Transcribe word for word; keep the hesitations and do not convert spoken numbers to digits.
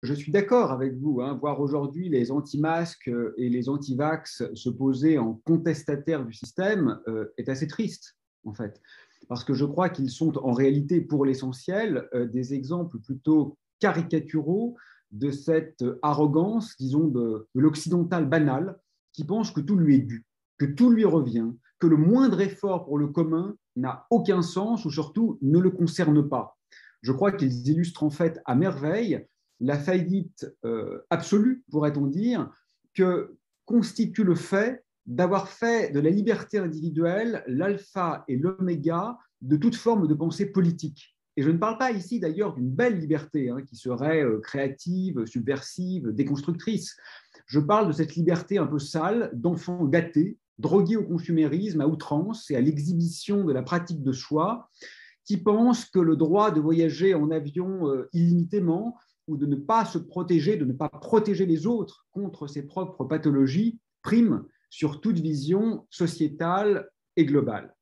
je suis d'accord avec vous. Hein, voir aujourd'hui les anti-masques et les anti-vax se poser en contestataires du système euh, est assez triste, en fait. Parce que je crois qu'ils sont en réalité, pour l'essentiel, euh, des exemples plutôt caricaturaux de cette arrogance, disons, de, de l'occidental banal, qui pense que tout lui est dû, que tout lui revient, que le moindre effort pour le commun n'a aucun sens ou surtout ne le concerne pas. Je crois qu'ils illustrent en fait à merveille la faillite euh, absolue, pourrait-on dire, que constitue le fait d'avoir fait de la liberté individuelle l'alpha et l'oméga de toute forme de pensée politique. Et je ne parle pas ici d'ailleurs d'une belle liberté hein, qui serait euh, créative, subversive, déconstructrice. Je parle de cette liberté un peu sale d'enfants gâtés, drogués au consumérisme, à outrance et à l'exhibition de la pratique de soi, qui pensent que le droit de voyager en avion euh, illimité,ment ou de ne pas se protéger, de ne pas protéger les autres contre ses propres pathologies, prime sur toute vision sociétale et globale.